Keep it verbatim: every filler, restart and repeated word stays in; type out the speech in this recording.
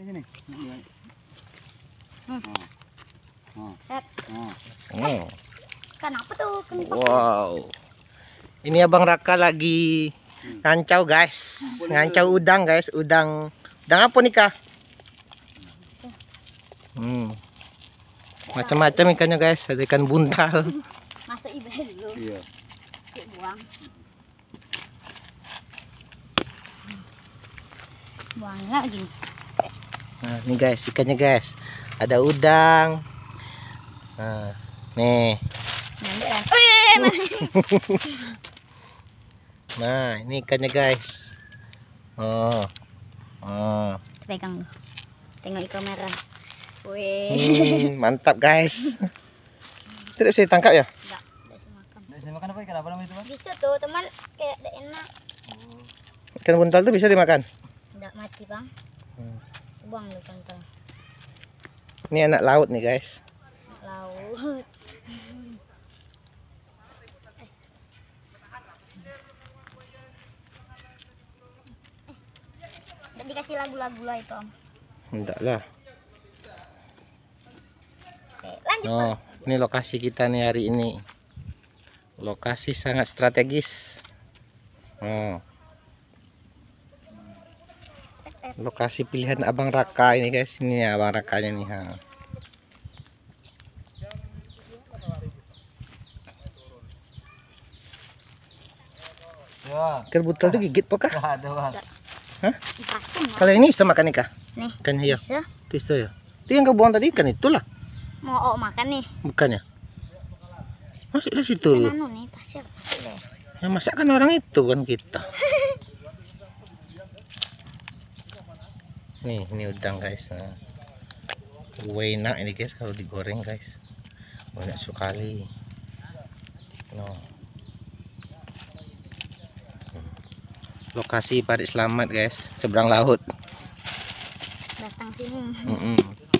sini. Hmm. Oh. Set. Oh. Oh. Kenapa tuh? Kenapa? Wow. Ini Abang Raka lagi ngancau guys. Ngancau udang guys. Udang. Udang apa nih Kak? Hmm. Macam-macam ikannya guys. Ada ikan buntal. Masuk ibu dulu. Iya. Kayak buang. Buang lagi. Nah, ini guys ikannya guys. Ada udang. Nah, nih. Oh iya, iya, iya. Nah, ini ikannya guys. Oh. Oh. Pegang dulu. Tengok ikan merah. Wih. Hmm, mantap guys. Tidak bisa ditangkap ya? Enggak, enggak bisa makan. Nggak bisa makan apa ikan apa namanya itu, Bang? Bisa tuh, teman. Kayak enggak enak. Ikan buntal tuh bisa dimakan. Enggak mati, Bang. Hmm. Buang dulu kantor. Ini anak laut nih guys. Laut. Udah dikasih lagu-lagu lah itu, Om. Enggak lah. Oke, lanjut. Oh, ini lokasi kita nih hari ini. Lokasi sangat strategis. Oh. Lokasi pilihan Abang Raka ini guys. Ini ya Abang Rakanya nih. Ha. Ya. Ikan buntal tuh gigit apa kah? Nggak ada, Bang. Hah? Dipasung, Bang. Kalau ini bisa makan nih kah? Nih. Ikan hias. Bisa. Bisa ya. Itu yang kau buang tadi ikan itulah. Mau oh, makan nih. Bukannya? Masuk di situ Kan loh. anu nih, pasir, pasir deh. Yang masak kan orang itu kan kita. Nih, ini udang guys. Nah. Enak ini guys kalau digoreng guys. Banyak sekali. No. Lokasi Parit Selamat guys, seberang laut. Datang sini. Mm -mm.